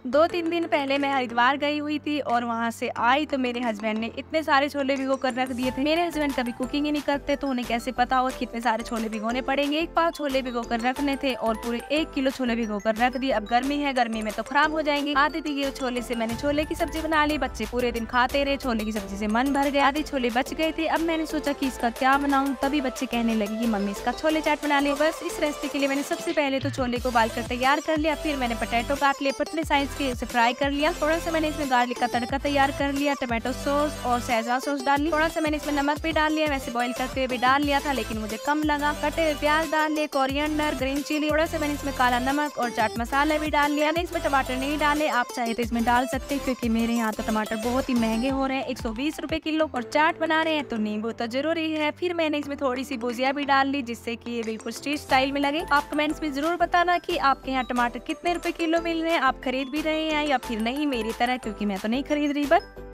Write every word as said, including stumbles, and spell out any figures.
दो तीन दिन पहले मैं हरिद्वार गई हुई थी और वहाँ से आई तो मेरे हस्बैंड ने इतने सारे छोले भिगो कर रख दिए थे। मेरे हस्बैंड कभी कुकिंग ही नहीं करते तो उन्हें कैसे पता होगा कितने सारे छोले भिगोने पड़ेंगे। एक पाव छोले भिगो कर रखने थे और पूरे एक किलो छोले भिगो कर रख दिए। अब गर्मी है, गर्मी में तो खराब हो जाएंगे। आधी भिगे छोले से मैंने छोले की सब्जी बना ली। बच्चे पूरे दिन खाते रहे, छोले की सब्जी से मन भर गया। आधे छोले बच गए थे। अब मैंने सोचा कि इसका क्या बनाऊं, तभी बच्चे कहने लगे कि मम्मी इसका छोले चाट बना ले। बस इस रेसिपी के लिए मैंने सबसे पहले तो छोले को उबाल कर तैयार कर लिया। फिर मैंने पोटैटो काट लिए, पतले साइज के, उसे फ्राई कर लिया। थोड़ा सा मैंने इसमें गार्लिक का तड़का तैयार कर लिया, टमाटो सॉस और शेजवान सॉस डाल ली। थोड़ा सा मैंने इसमें नमक भी डाल लिया। वैसे बॉईल करते हुए भी डाल लिया था लेकिन मुझे कम लगा। कटे हुए प्याज डाल लिए, कोरिएंडर, ग्रीन चिली, थोड़ा सा मैंने इसमें काला नमक और चाट मसाला भी डाल लिया। मैंने इसमें टमाटर नहीं डाले, आप चाहे तो इसमें डाल सकते हैं क्योंकि मेरे यहाँ तो टमाटर बहुत ही महंगे हो रहे हैं, एक सौ बीस रुपए किलो, और चाट बना रहे हैं तो नींबू तो जरूरी है। फिर मैंने इसमें थोड़ी सी भुजिया भी डाल ली जिससे कि ये बिल्कुल स्ट्रीट स्टाइल में लगे। आप कमेंट्स में जरूर बताना कि आपके यहाँ टमाटर कितने रुपए किलो मिल रहे हैं, आप खरीद भी रहे हैं या फिर नहीं मेरी तरह, क्योंकि मैं तो नहीं खरीद रही। बस